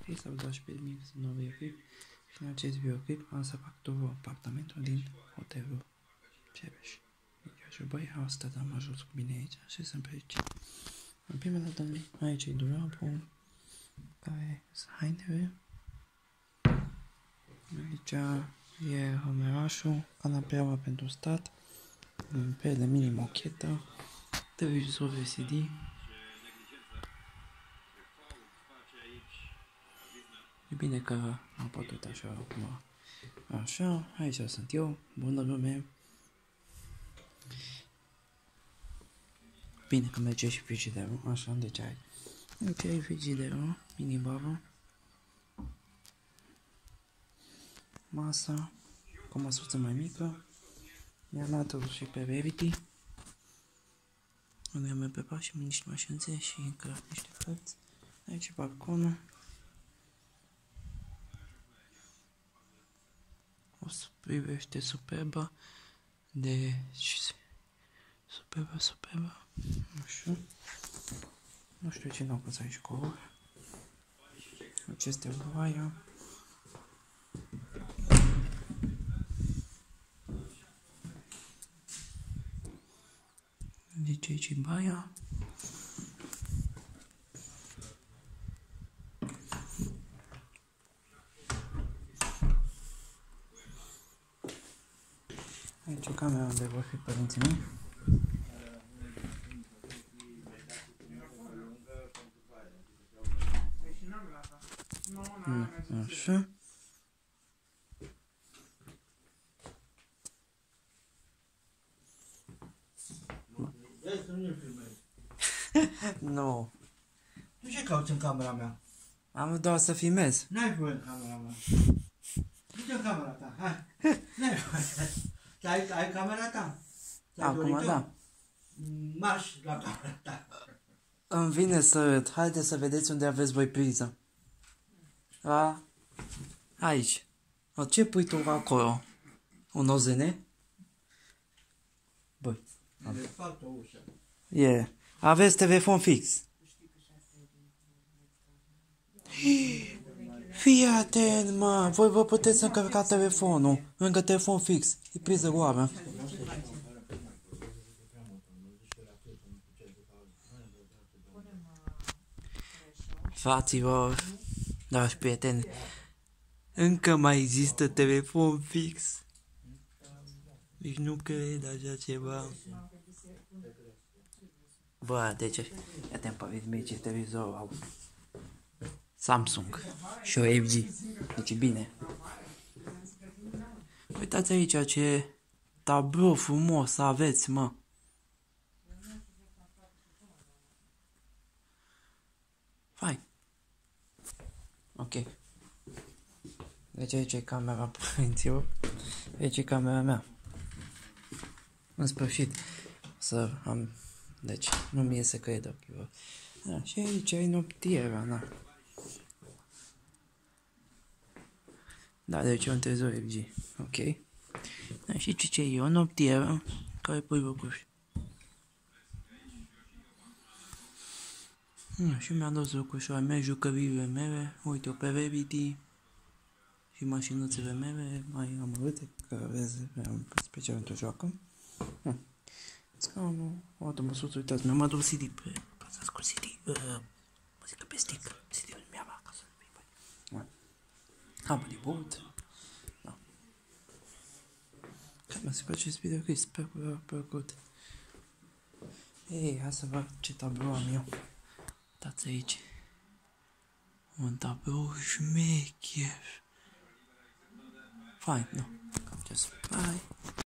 Ok, s-au 12.000 sunt nou videoclip și în acest videoclip am să fac două apartamentul din hotelul Cebeș. Și băi, asta am ajuns cu bine aici și sunt fericit. În prima dată aici e dulapul care sunt hainele. Aici e hamerașul, canapeaua pentru stat, pe de mini mochetă, televizor LCD. E bine că am putut așa acum. Așa, aici sunt eu, bună lume. Bine că merge și frigiderul, așa, deci aici e frigiderul, minibarul. Masa, cu o măsuță mai mică. Mi-am luat și pe Verity. Unde am pe pas și niște mașințe și încă niște cărți. Aici balconul. O să privește superba. Superba. Nu știu ce n-au pus aici cu aceste voaia. Deci aici e baia. Aici e camera unde vor fi părinții mei. Așa. Nu. Tu ce cauți în camera mea? Am doar să filmez. N-ai voie în camera mea. Du-te în camera ta, hai. N-ai voie. Ai camera ta? Acum da. Marș la camera ta. Îmi vine să arăt. Haideți să vedeți unde aveți voi priză. Aici. Ce pui tu acolo? Un OZN? Băi. Fac o ușă. Aveți telefon fix. Fii atent, mă. Voi vă puteți încărca telefonul. Lângă telefon fix. E priză goală. Fraților, dragi prieteni, încă mai există telefon fix. Deci nu cred așa ceva. Bă, deci, ia-te împărit mei ce televizor au. Samsung și o LG. Deci bine. Uitați aici ce tablou frumos aveți, mă. Fai. Ok. Deci aici e camera părinților. Aici e camera mea. În sfârșit. Să am... Deci, nu mi-e să cred ochilor. Și aici e noptiera, na. Da, deci e un trezor LG. Ok. Da, și ce e? O noptieră care pui lucruri. Și mi-a dus lucrurile mele, jucăriile mele. Uite-o pe Verity. Și mașinuțele mele. Mai am arăte, că vezi, special într-o joacă. Scaunul, o dată măsuță, uitați, mi-am adus CD pe... Să scot CD, muzică pe stick. CD-ul mi-am acasă. Am de băut. Da. Cam să fac acest video, că sper că v-a plăcut. Ei, hai să văd ce tablou am eu. Uitați aici. Un tablou șmecher. Fain, nu. Cam ce să... Bye.